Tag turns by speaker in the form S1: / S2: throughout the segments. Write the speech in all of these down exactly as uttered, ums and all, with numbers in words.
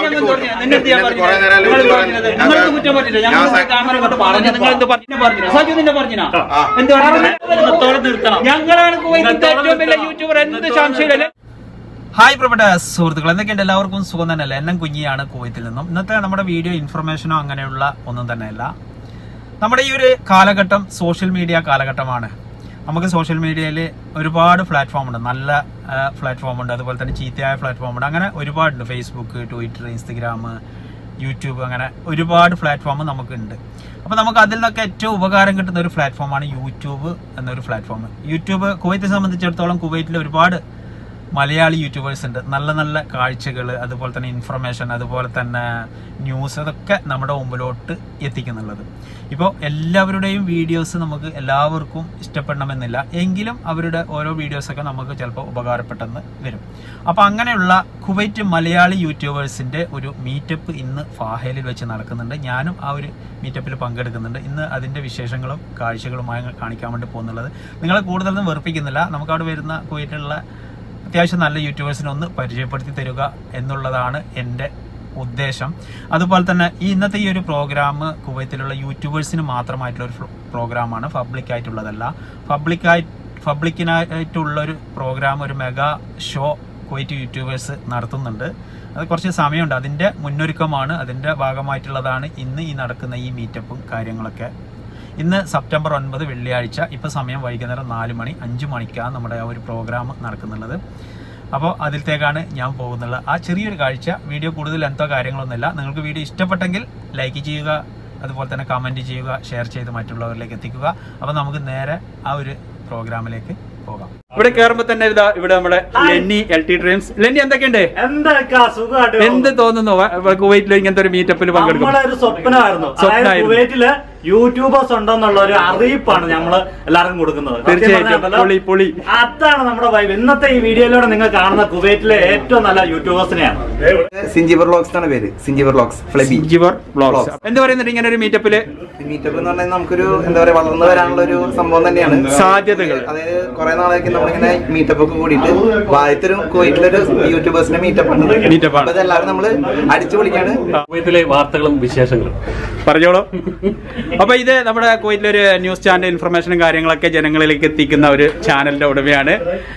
S1: ഞങ്ങളാണ് കുവൈറ്റിലെ ഏറ്റവും വലിയ യൂട്യൂബർ, എന്ത് സംശയമില്ല. ഹായ് പ്രിയപ്പെട്ട സുഹൃത്തുക്കൾ, എന്തൊക്കെയുണ്ട്? എല്ലാവർക്കും സുഖം തന്നെയല്ലേ? എൻ എം കുഞ്ഞിയാണ് കുവൈത്തിൽ നിന്നും. ഇന്നത്തെ നമ്മുടെ വീഡിയോ ഇൻഫർമേഷനോ അങ്ങനെയുള്ള ഒന്നും തന്നെയല്ല. നമ്മുടെ ഈ ഒരു കാലഘട്ടം സോഷ്യൽ മീഡിയ കാലഘട്ടമാണ്. നമുക്ക് സോഷ്യൽ മീഡിയയിൽ ഒരുപാട് പ്ലാറ്റ്ഫോം ഉണ്ട്, നല്ല പ്ലാറ്റ്ഫോം ഉണ്ട്, അതുപോലെ തന്നെ ചീത്തയായ പ്ലാറ്റ്ഫോം ഉണ്ട്. അങ്ങനെ ഒരുപാടുണ്ട്. ഫേസ്ബുക്ക്, ട്വിറ്റർ, ഇൻസ്റ്റഗ്രാം, യൂട്യൂബ്, അങ്ങനെ ഒരുപാട് പ്ലാറ്റ്ഫോം നമുക്കുണ്ട്. അപ്പോൾ നമുക്ക് അതിൽ നിന്നൊക്കെ ഏറ്റവും ഉപകാരം കിട്ടുന്ന ഒരു പ്ലാറ്റ്ഫോമാണ് യൂട്യൂബ് എന്നൊരു പ്ലാറ്റ്ഫോം. യൂട്യൂബ് കുവൈത്തെ സംബന്ധിച്ചിടത്തോളം കുവൈറ്റിൽ ഒരുപാട് മലയാളി യൂട്യൂബേഴ്സ് ഉണ്ട്. നല്ല നല്ല കാഴ്ചകൾ, അതുപോലെ തന്നെ ഇൻഫർമേഷൻ, അതുപോലെ തന്നെ ന്യൂസ്, അതൊക്കെ നമ്മുടെ മുമ്പിലോട്ട് എത്തിക്കുന്നുള്ളത്. ഇപ്പോൾ എല്ലാവരുടെയും വീഡിയോസ് നമുക്ക് എല്ലാവർക്കും ഇഷ്ടപ്പെടണമെന്നില്ല, എങ്കിലും അവരുടെ ഓരോ വീഡിയോസൊക്കെ നമുക്ക് ചിലപ്പോൾ ഉപകാരപ്പെട്ടെന്ന് വരും. അപ്പോൾ അങ്ങനെയുള്ള കുവൈറ്റ് മലയാളി യൂട്യൂബേഴ്സിൻ്റെ ഒരു മീറ്റപ്പ് ഇന്ന് ഫാഹേലിൽ വെച്ച് നടക്കുന്നുണ്ട്. ഞാനും ആ ഒരു മീറ്റപ്പിൽ പങ്കെടുക്കുന്നുണ്ട്. ഇന്ന് അതിൻ്റെ വിശേഷങ്ങളും കാഴ്ചകളുമായി കാണിക്കാൻ വേണ്ടി പോകുന്നുള്ളത്. നിങ്ങളെ കൂടുതലൊന്നും വെറുപ്പിക്കുന്നില്ല. നമുക്കവിടെ വരുന്ന കുവൈറ്റിലുള്ള അത്യാവശ്യം നല്ല യൂട്യൂബേഴ്സിനെ ഒന്ന് പരിചയപ്പെടുത്തി തരിക എന്നുള്ളതാണ് എൻ്റെ ഉദ്ദേശം. അതുപോലെ തന്നെ ഈ ഇന്നത്തെ ഈ ഒരു പ്രോഗ്രാം കുവൈത്തിലുള്ള യൂട്യൂബേഴ്സിന് മാത്രമായിട്ടുള്ളൊരു പ്രോഗ്രാമാണ്, പബ്ലിക്കായിട്ടുള്ളതല്ല. പബ്ലിക്കായി പബ്ലിക്കിനായിട്ടുള്ളൊരു പ്രോഗ്രാം, ഒരു മെഗാ ഷോ കുവൈറ്റ് യൂട്യൂബേഴ്സ് നടത്തുന്നുണ്ട്. അത് കുറച്ച് സമയമുണ്ട്, അതിൻ്റെ മുന്നൊരുക്കമാണ്, അതിൻ്റെ ഭാഗമായിട്ടുള്ളതാണ് ഇന്ന് ഈ നടക്കുന്ന ഈ മീറ്റപ്പും കാര്യങ്ങളൊക്കെ. ഇന്ന് സെപ്റ്റംബർ ഒൻപത് വെള്ളിയാഴ്ച. ഇപ്പോൾ സമയം വൈകുന്നേരം നാല് മണി അഞ്ച് മണിക്കാണ് നമ്മുടെ ആ ഒരു പ്രോഗ്രാം നടക്കുന്നുള്ളത്. അപ്പോൾ അതിലത്തേക്കാണ് ഞാൻ പോകുന്നത്. ആ ചെറിയൊരു കാഴ്ച, വീഡിയോ കൂടുതൽ എന്തോ കാര്യങ്ങളൊന്നുമില്ല. നിങ്ങൾക്ക് വീഡിയോ ഇഷ്ടപ്പെട്ടെങ്കിൽ ലൈക്ക് ചെയ്യുക, അതുപോലെ തന്നെ കമൻറ്റ് ചെയ്യുക, ഷെയർ ചെയ്ത് മറ്റുള്ളവരിലേക്ക് എത്തിക്കുക. അപ്പോൾ നമുക്ക് നേരെ ആ ഒരു പ്രോഗ്രാമിലേക്ക് പോകാം. ഇവിടെ കയറുമ്പോൾ തന്നെ ഇതാ ഇവിടെ നമ്മുടെ Lenny, L T dreams. Lenny, എന്തൊക്കെയുണ്ട്? എന്ത് തോന്നുന്നു കുവൈറ്റിൽ ഇങ്ങനത്തെ ഒരു മീറ്റപ്പിൽ പങ്കെടുക്കും?
S2: ഒരു സ്വപ്നമായിരുന്നു. കുവൈറ്റില് യൂട്യൂബേഴ്സ് ഉണ്ടെന്നുള്ള ഒരു അറിയിപ്പാണ് നമ്മള് എല്ലാവർക്കും കൊടുക്കുന്നത്.
S1: തീർച്ചയായിട്ടും
S2: അതാണ് നമ്മുടെ വൈബ്. ഇന്നത്തെ ഈ വീഡിയോയിലൂടെ നിങ്ങൾ കാണുന്ന കുവൈറ്റിലെ ഏറ്റവും നല്ല യൂട്യൂബേഴ്സിനെയാണ്.
S3: സിഞ്ചിബർ വ്ലോഗ്സ് ആണ് പേര്. സിഞ്ചിബർ വ്ലോഗ്സ്, ഫ്ലെബി.
S1: സിഞ്ചിബർ വ്ലോഗ്സ് എന്ത് പറയുന്നുണ്ട് ഇങ്ങനെ ഒരു മീറ്റപ്പില്?
S3: മീറ്റപ്പ് എന്ന് പറഞ്ഞാൽ നമുക്കൊരു എന്താ പറയാ വളർന്നു വരാനുള്ള ഒരു സംഭവം തന്നെയാണ്.
S1: സാധ്യതകൾ,
S3: അതായത് കുറെ നാളേക്ക് നമ്മളിങ്ങനെ മീറ്റപ്പ് ഒക്കെ കൂടിയിട്ട് ആദ്യത്തെ കുവൈറ്റിലൊരു യൂട്യൂബേഴ്സിന്റെ മീറ്റപ്പ് ആണ്. മീറ്റപ്പ് എല്ലാവരും നമ്മള് അടിച്ചു പൊളിക്കാണ്.
S2: കുവൈറ്റിലെ വാർത്തകളും വിശേഷങ്ങളും
S1: പറഞ്ഞോളൂ. അപ്പൊ ഇത് നമ്മുടെ കുവൈറ്റിലെ ഒരു ന്യൂസ് ചാനൽ, ഇൻഫർമേഷനും കാര്യങ്ങളൊക്കെ ജനങ്ങളിലേക്ക് എത്തിക്കുന്ന ഒരു ചാനലിന്റെ ഉടമയാണ്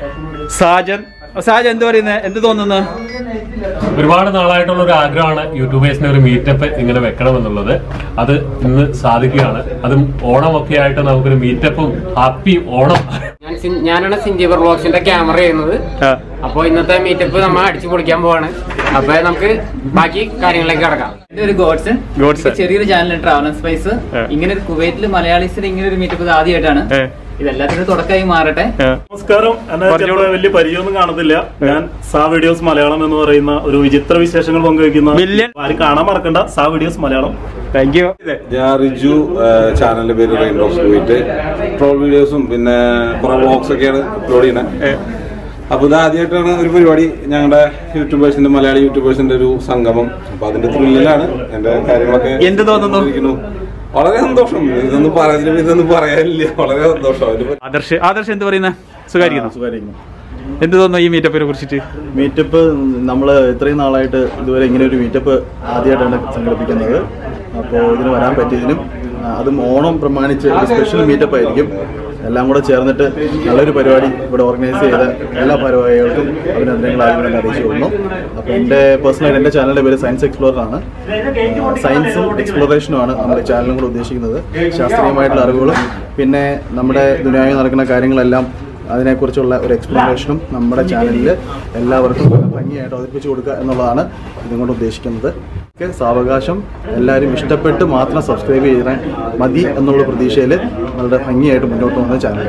S1: സാജൻ. സാജൻ, എന്ത് പറയുന്നത്? എന്ത് തോന്നുന്നു?
S4: ഒരുപാട് നാളായിട്ടുള്ള ഒരു ആഗ്രഹമാണ് യൂട്യൂബേഴ്സിന് ഒരു മീറ്റപ്പ് ഇങ്ങനെ വെക്കണമെന്നുള്ളത്. അത് ഇന്ന് സാധിക്കുകയാണ്. അതും ഓണമൊക്കെ ആയിട്ട് നമുക്കൊരു മീറ്റപ്പും ഹാപ്പി ഓണം.
S5: ഞാനാണ് സിഞ്ചിബർ വ്ലോഗ്സിന്റെ ക്യാമറ ചെയ്യുന്നത്. അപ്പൊ ഇന്നത്തെ മീറ്റപ്പ് നമ്മൾ അടിച്ചു പൊളിക്കാൻ പോവാണ്. അപ്പൊ നമുക്ക് ബാക്കി കാര്യങ്ങളിലേക്ക് കിടക്കാം.
S6: എന്റെ ഒരു ഗോഡ്സൺ, ചെറിയൊരു ചാനൽ ട്രാവൽ സ്പൈസ്. ഇങ്ങനെ ഒരു കുവൈറ്റിൽ മലയാളീസിന് ഇങ്ങനെ ഒരു മീറ്റപ്പ് ആദ്യമായിട്ടാണ്. ഇതെല്ലാത്തിനും തുടക്കമായി മാറട്ടെ.
S2: നമസ്കാരം. എന്നെ വലിയ പരിചയമൊന്നും കാണത്തില്ല. ഞാൻ സാ വീഡിയോസ് മലയാളം എന്ന് പറയുന്ന ഒരു വിചിത്ര വിശേഷങ്ങൾ പങ്കുവയ്ക്കുന്ന, ആരും കാണാൻ മറക്കണ്ട, സാ വീഡിയോസ് മലയാളം.
S1: Thank you.
S7: ഞാൻ റിജു, ചാനലിന്റെ പേര് റെയിൻബോസ് കുവൈറ്റ്. ട്രോൾ വീഡിയോസും പിന്നെ കുറെ വ്ലോഗ്സ് ഒക്കെയാണ് അപ്ലോഡ് ചെയ്യുന്നത്. അപ്പൊ ഇത് ആദ്യമായിട്ടാണ് ഒരു പരിപാടി, ഞങ്ങളുടെ യൂട്യൂബേഴ്സിന്റെ, മലയാളി യൂട്യൂബേഴ്സിന്റെ ഒരു സംഗമം. അപ്പൊ അതിന്റെ ത്രില്ലിലാണ് എന്റെ കാര്യങ്ങളൊക്കെ.
S1: എന്ത് തോന്നുന്നു?
S7: വളരെ സന്തോഷം. ഇതൊന്നും പറയാൻ ഇതൊന്നും പറയാനില്ല. വളരെ സന്തോഷം.
S1: ആദർശ്, ആദർശ് എന്ത് പറയുന്നത്? സുഖായിരിക്കുന്നു. സുഖായിരിക്കുന്നു. എന്ത് തോന്നുന്നു ഈ മീറ്റപ്പിനെ കുറിച്ചിട്ട്?
S8: മീറ്റപ്പ് നമ്മൾ ഇത്രയും നാളായിട്ട് ഇതുവരെ ഇങ്ങനെ ഒരു മീറ്റപ്പ് ആദ്യമായിട്ടാണ് സംഘടിപ്പിക്കുന്നത്. അപ്പോൾ ഇതിന് വരാൻ പറ്റിയതിനും, അതും ഓണം പ്രമാണിച്ച് സ്പെഷ്യൽ മീറ്റപ്പ് ആയിരിക്കും. എല്ലാം കൂടെ ചേർന്നിട്ട് നല്ലൊരു പരിപാടി ഇവിടെ ഓർഗനൈസ് ചെയ്ത എല്ലാ പരിപാടികൾക്കും അഭിനന്ദനങ്ങൾ ആദ്യം അറിയിച്ചു കൊള്ളുന്നു. അപ്പോൾ എൻ്റെ പേഴ്സണലായിട്ട് എൻ്റെ ചാനലിൻ്റെ പേര് സയൻസ് എക്സ്പ്ലോററാണ്. സയൻസും എക്സ്പ്ലോറേഷനുമാണ് നമ്മുടെ ചാനലും കൂടെ ഉദ്ദേശിക്കുന്നത്. ശാസ്ത്രീയമായിട്ടുള്ള അറിവുകളും പിന്നെ നമ്മുടെ ദുനിയാവിൽ നടക്കുന്ന കാര്യങ്ങളെല്ലാം അതിനെക്കുറിച്ചുള്ള ഒരു എക്സ്പ്ലനേഷനും നമ്മുടെ ചാനലിൽ എല്ലാവർക്കും ഭംഗിയായിട്ട് അവതരിപ്പിച്ചു കൊടുക്കുക എന്നുള്ളതാണ് ഇതുകൊണ്ട് ഉദ്ദേശിക്കുന്നത്. സാവകാശം എല്ലാവരും ഇഷ്ടപ്പെട്ട് മാത്രം സബ്സ്ക്രൈബ് ചെയ്താൽ മതി എന്നുള്ള പ്രതീക്ഷയിൽ വളരെ ഭംഗിയായിട്ട് മുന്നോട്ട് പോകുന്ന ചാനൽ.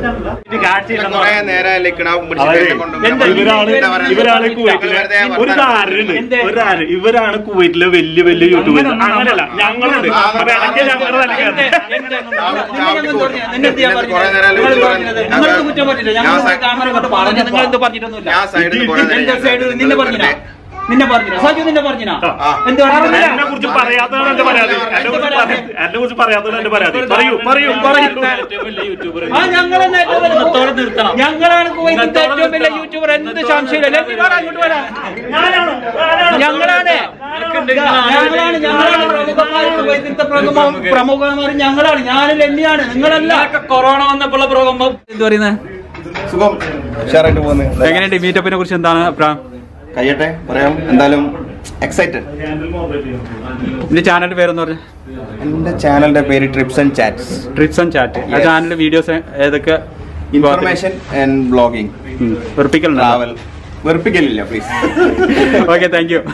S2: ഇവരാണ് കുവൈറ്റിലെ വലിയ വലിയ യൂട്യൂബേഴ്സ്. അങ്ങനെയല്ല, ഞങ്ങളുണ്ട്.
S1: നിന്നെ പറഞ്ഞില്ല സജു നിന്നെ പറഞ്ഞിനാ എന്ത്
S2: എന്നെ കുറിച്ച് പറയാത്തതാണ് എന്റെ പരാതി. എന്നെ കുറിച്ച് പറയാത്തതാണ് എന്റെ പരാതി. പറയൂ പറയൂ പറയൂ.
S1: ആ ഞങ്ങളെന്നെ നിർത്തണം. ഞങ്ങളാണ് കുവൈത്തിലെ ഏറ്റവും വലിയ യൂട്യൂബർ. എന്ത് സംശയമില്ല. അങ്ങോട്ട് വരാം. ഞങ്ങളാണ് ഞങ്ങളാണ് ഞങ്ങളാണ് പ്രമുഖന്മാർ. കുവൈത്തിലത്തെ പ്രമുഖന്മാർ ഞങ്ങളാണ്. ഞാനും ലെന്നിയാണ്, നിങ്ങളല്ല. കൊറോണ വന്നപ്പോൾ പ്രമുഖം എന്ത് പറയുന്നത്?
S3: സുഖം, ഉഷാറായിട്ട് പോകുന്നത്.
S1: എങ്ങനെയുണ്ട് മീറ്റപ്പിനെ കുറിച്ച്? എന്താണ് അഭിപ്രായം?
S3: കഴിയട്ടെ പറയാം. എന്തായാലും എക്സൈറ്റഡ്.
S1: എന്റെ ചാനലിന്റെ പേരെന്ന് പറഞ്ഞു?
S3: എന്റെ ചാനലിന്റെ പേര് trips and chats.
S1: Trips and chat. ആ ചാനലിന്റെ വീഡിയോസ് ഏതൊക്കെ?
S3: Information and blogging.
S1: വെറുപ്പിക്കലുണ്ട്?
S3: ട്രാവൽ. വെറുപ്പിക്കലില്ല പ്ലീസ്.
S1: Okay, thank you.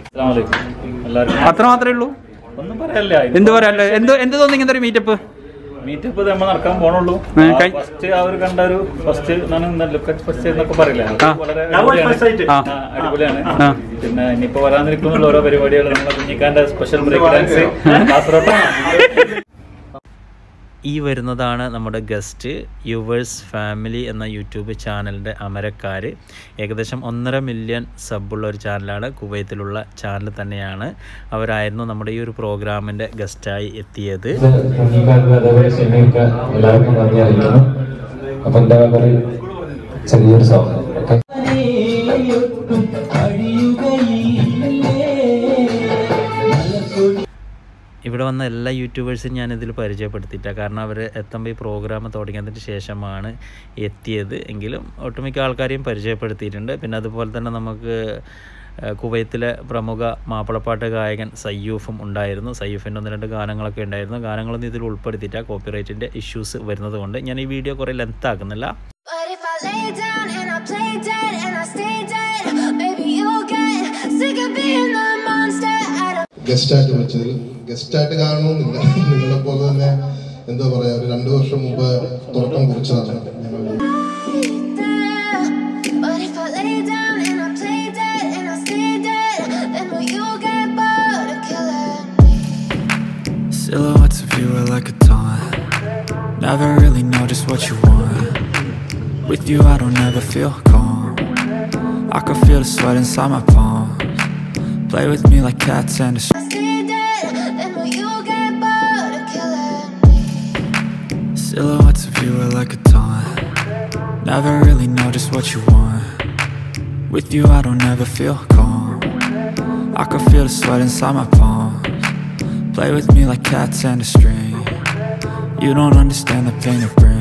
S1: അത്ര മാത്രമേ ഉള്ളൂ?
S2: ഒന്നും പറയല്ല.
S1: എന്ത് പറയാല്ലേ? എന്ത് എന്ത് തോന്നി ഇങ്ങനത്തെ ഒരു മീറ്റപ്പ്?
S2: മീറ്റപ്പ് നമ്മൾ നടക്കാൻ പോണുള്ളൂ. ഫസ്റ്റ് അവർ കണ്ട ഒരു ഫസ്റ്റ് ഫസ്റ്റ് എന്നൊക്കെ പറയില്ല, വളരെ അടിപൊളിയാണ്. പിന്നെ ഇനിയിപ്പോ വരാനിരിക്കുന്നുള്ള ഓരോ പരിപാടികൾ നമ്മളെ കുഞ്ഞിക്കാന്റെ സ്പെഷ്യൽ ബ്രേക്ക് ഡാൻസ് കാസർഗോഡ്.
S9: ഈ വരുന്നതാണ് നമ്മുടെ ഗസ്റ്റ് യുവേഴ്സ് ഫാമിലി എന്ന യൂട്യൂബ് ചാനലിൻ്റെ അമരക്കാർ. ഏകദേശം ഒന്നര മില്യൺ സബുള്ള ഒരു ചാനലാണ്, കുവൈത്തിലുള്ള ചാനൽ തന്നെയാണ്. അവരായിരുന്നു നമ്മുടെ ഈ ഒരു പ്രോഗ്രാമിൻ്റെ ഗസ്റ്റായി എത്തിയത്.
S10: എല്ലാവർക്കും നന്ദി അറിയിക്കണം. അപ്പം എന്താ പറയുക, ചെറിയൊരു സോങ്.
S9: ഇവിടെ വന്ന എല്ലാ യൂട്യൂബേഴ്സും ഞാനിതിൽ പരിചയപ്പെടുത്തിയില്ല, കാരണം അവർ എത്തുമ്പോൾ ഈ പ്രോഗ്രാം തുടങ്ങിയതിന് ശേഷമാണ് എത്തിയത്. എങ്കിലും ഒട്ടുമിക്ക ആൾക്കാരെയും പരിചയപ്പെടുത്തിയിട്ടുണ്ട്. പിന്നെ അതുപോലെ തന്നെ നമുക്ക് കുവൈത്തിലെ പ്രമുഖ മാപ്പിളപ്പാട്ട് ഗായകൻ സയ്യൂഫും ഉണ്ടായിരുന്നു. സയ്യൂഫിൻ്റെ ഒന്ന് രണ്ട് ഗാനങ്ങളൊക്കെ ഉണ്ടായിരുന്നു. ഗാനങ്ങളൊന്നും ഇതിൽ ഉൾപ്പെടുത്തിയില്ല, കോപ്പിറൈറ്റിൻ്റെ ഇഷ്യൂസ് വരുന്നത് കൊണ്ട്. ഞാൻ ഈ വീഡിയോ കുറേ ലെങ്ത് ആക്കുന്നില്ല.
S11: ഗസ്റ്റായിട്ട് വിളിച്ചതിൽ ഗസ്റ്റായിട്ട് കാണണമെന്നില്ല, നിങ്ങളെ പോലെ തന്നെ എന്താ പറയാ, ഒരു രണ്ടു വർഷം മുമ്പ് തുടക്കം കുറിച്ചതാണ് ഞങ്ങൾ.
S12: Silhouettes of you are like a taunt. Never really know just what you want. With you I don't ever feel calm. I can feel the sweat inside my palms. Play with me like cats and a silhouettes of you are like a taunt. Never really know just what you want. With you I don't ever feel calm. I can feel the sweat inside my palms. Play with me like cats and a string. You don't understand the pain it brings.